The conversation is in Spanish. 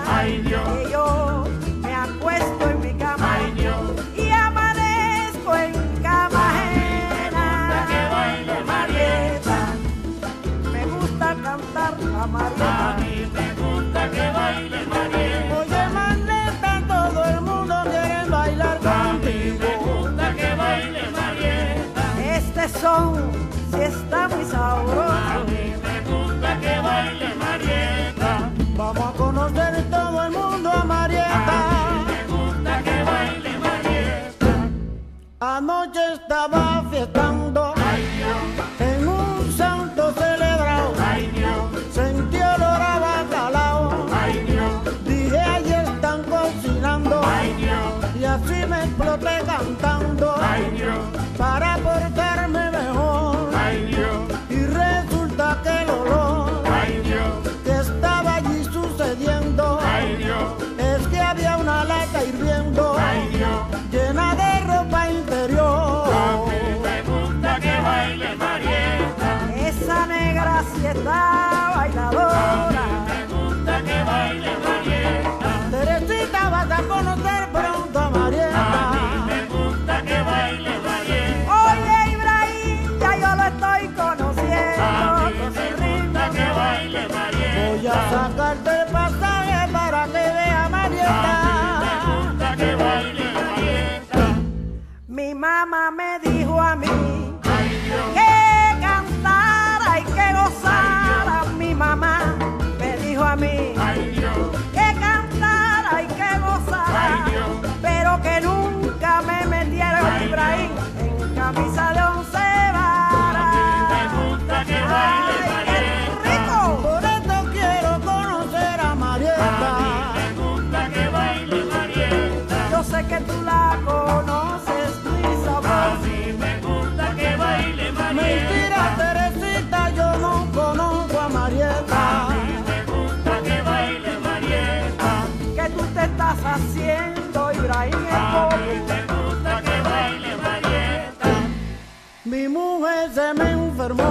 Ay, Dios. Que yo me acuesto en mi cama. Ay, Dios. Y amanezco en cama ajena. Que baile Marieta. Me gusta cantar la A Marieta. mí me gusta que baile Marieta. Oye, Marieta, todo el mundo quiere bailar A mí contigo. me gusta que baile Marieta. Este son, si está muy A sabroso. mí me gusta que baile Marieta. Vamos a conocer todo el mundo a A Marieta. mí me gusta que baile Marieta. Anoche estaba fiestando Ay, Dios. en un santo celebrado. Ay, Dios. Sentí olor a bacalao. Ay, Dios. Dije, ahí están cocinando. Ay, Dios. Y así me exploté cantando Ay, Dios. para portarme mejor. Ay, Dios. Y resulta que el olor Ay, Dios. que estaba allí sucediendo Ay, Dios. es que había una lata hirviendo Ay, Dios. llena de ropa interior. A mí me gusta que baile Marieta. Esa negra sí está A bailadora. mí me gusta que baile Marieta. Teresita, vas a conocer pronto a A Marieta. mí me gusta que baile Marieta. Oye, Ibrahim, ya yo lo estoy A conociendo. mí Con su me ritmo gusta que baile voy a Marieta. sacarte el pasaje para que vea A mí Marieta. me gusta que baile Marieta. Mi mamá me dijo a mí Ay, Dios. que cantara y que gozara. Mi mamá me dijo a mí Ay, Dios. que cantara y que gozara, Ay, Dios. pero que nunca me metiera Ay, Ibrahim en camisa de 11 A mí me varas. gusta que baile ¡Ay, qué Marieta. rico! Por eso quiero conocer a A Marieta. mí me gusta que baile Marieta. Yo sé que tú la conoces, muy A sabrosa. mí me gusta que baile Mentira, Marieta. Teresita, yo no conozco a A Marieta. mí me gusta que baile Marieta. ¿Qué tú te estás haciendo, Ibrahim? A mí me gusta que baile Marieta. Mi mujer se me enfermó.